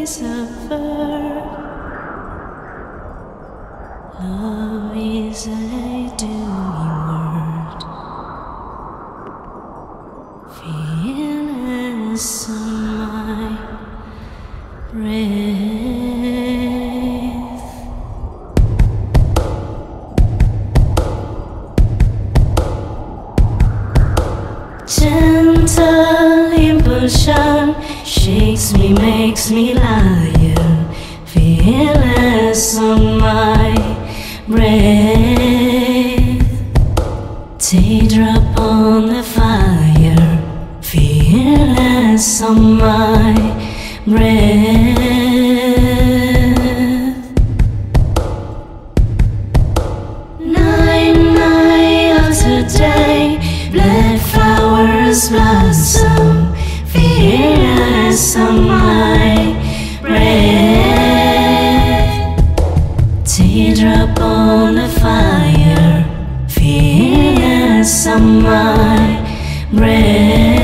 is a verb. Love is a doing word. Fearless on my breath. Gentle impulsion shakes me, makes me lion. Fearless on my breath. Teardrop on the fire. Fearless on my breath. Night after day, black flowers blossom. Fearless on my breath. Teardrop on the fire. Fearless on my breath.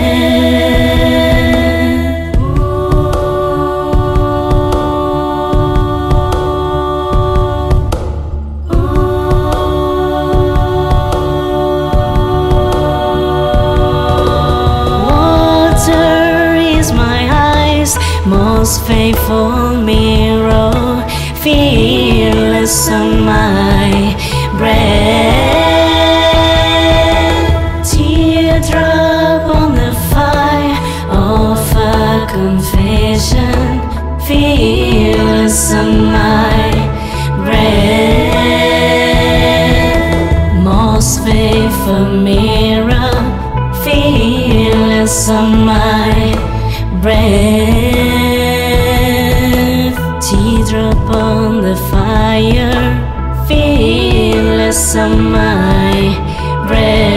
Most faithful mirror, fearless on my breath. Teardrop on the fire of a confession, fearless on my breath. Most faithful mirror, fearless on my breath. Teardrop on the fire, fearless on my breath.